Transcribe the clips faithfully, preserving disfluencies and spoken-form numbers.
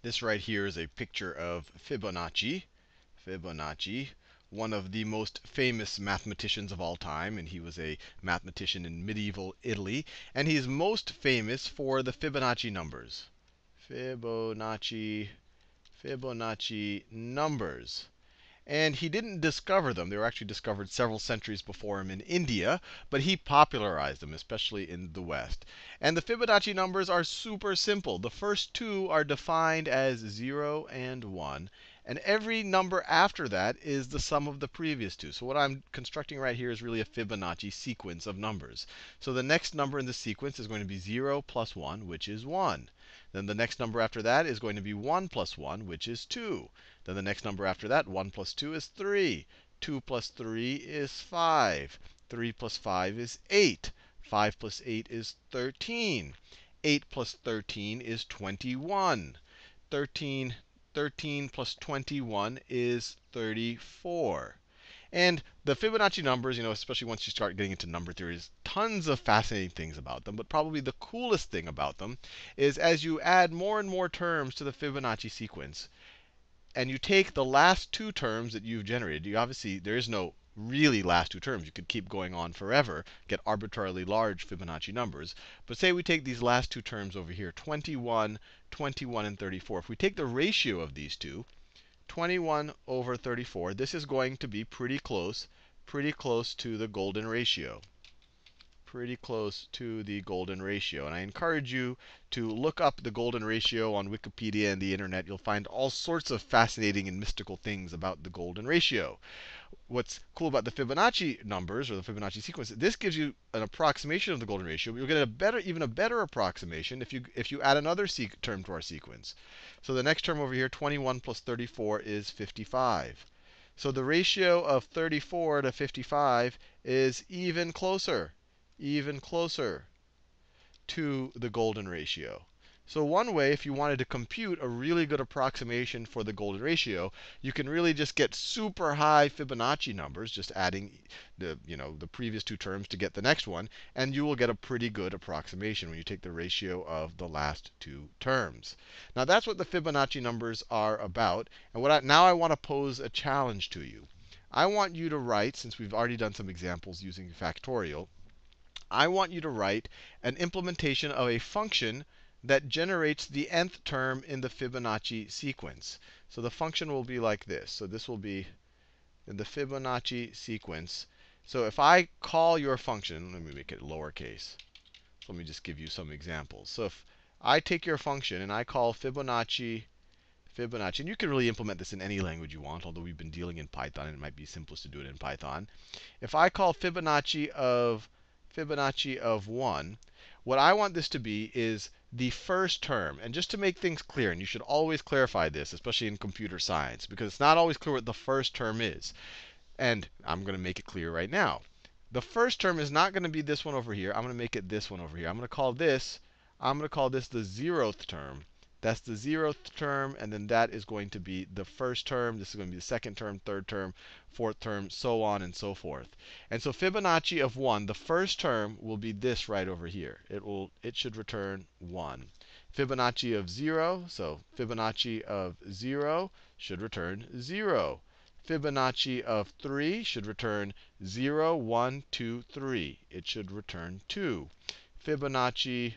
This right here is a picture of Fibonacci. Fibonacci, one of the most famous mathematicians of all time, and he was a mathematician in medieval Italy. And he's most famous for the Fibonacci numbers. Fibonacci, Fibonacci numbers. And he didn't discover them. They were actually discovered several centuries before him in India, but he popularized them, especially in the West. And the Fibonacci numbers are super simple. The first two are defined as zero and one. And every number after that is the sum of the previous two. So what I'm constructing right here is really a Fibonacci sequence of numbers. So the next number in the sequence is going to be zero plus one, which is one. Then the next number after that is going to be one plus one, which is two. Then the next number after that, one plus two is three. two plus three is five. three plus five is eight. five plus eight is thirteen. eight plus thirteen is twenty-one. thirteen, thirteen plus twenty-one is thirty-four. And the Fibonacci numbers, you know, especially once you start getting into number theories, tons of fascinating things about them. But probably the coolest thing about them is as you add more and more terms to the Fibonacci sequence, and you take the last two terms that you've generated, you obviously, there is no really last two terms. You could keep going on forever, get arbitrarily large Fibonacci numbers. But say we take these last two terms over here, twenty-one, twenty-one, and thirty-four. If we take the ratio of these two, twenty-one over thirty-four, this is going to be pretty close, pretty close to the golden ratio. Pretty close to the golden ratio. And I encourage you to look up the golden ratio on Wikipedia and the internet. You'll find all sorts of fascinating and mystical things about the golden ratio. What's cool about the Fibonacci numbers, or the Fibonacci sequence, this gives you an approximation of the golden ratio. But you'll get a better, even a better approximation if you if you add another term to our sequence. So the next term over here, twenty-one plus thirty-four, is fifty-five. So the ratio of thirty-four to fifty-five is even closer. even closer to the golden ratio. So one way, if you wanted to compute a really good approximation for the golden ratio, you can really just get super high Fibonacci numbers, just adding the, you know, the previous two terms to get the next one, and you will get a pretty good approximation when you take the ratio of the last two terms. Now that's what the Fibonacci numbers are about. And what I, now I want to pose a challenge to you. I want you to write, since we've already done some examples using factorial, I want you to write an implementation of a function that generates the nth term in the Fibonacci sequence. So the function will be like this. So this will be in the Fibonacci sequence. So if I call your function, let me make it lowercase. Let me just give you some examples. So if I take your function and I call Fibonacci Fibonacci, and you can really implement this in any language you want, although we've been dealing in Python, and it might be simplest to do it in Python. If I call Fibonacci of Fibonacci of one, what I want this to be is the first term. And just to make things clear, and you should always clarify this, especially in computer science, because it's not always clear what the first term is. And I'm going to make it clear right now. The first term is not going to be this one over here. I'm going to make it this one over here. I'm going to call this, I'm going to call this the zeroth term. That's the zeroth term, and then that is going to be the first term. This is going to be the second term, third term, fourth term, so on and so forth. And so Fibonacci of one, the first term will be this right over here. It will, it should return one. Fibonacci of zero, so Fibonacci of zero should return zero. Fibonacci of three should return zero, one, two, three. It should return two. Fibonacci,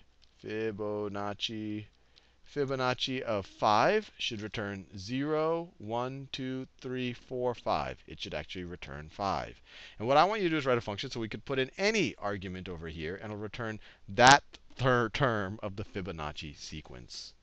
Fibonacci, Fibonacci of five should return zero, one, two, three, four, five. It should actually return five. And what I want you to do is write a function so we could put in any argument over here, and it'll return that third term of the Fibonacci sequence.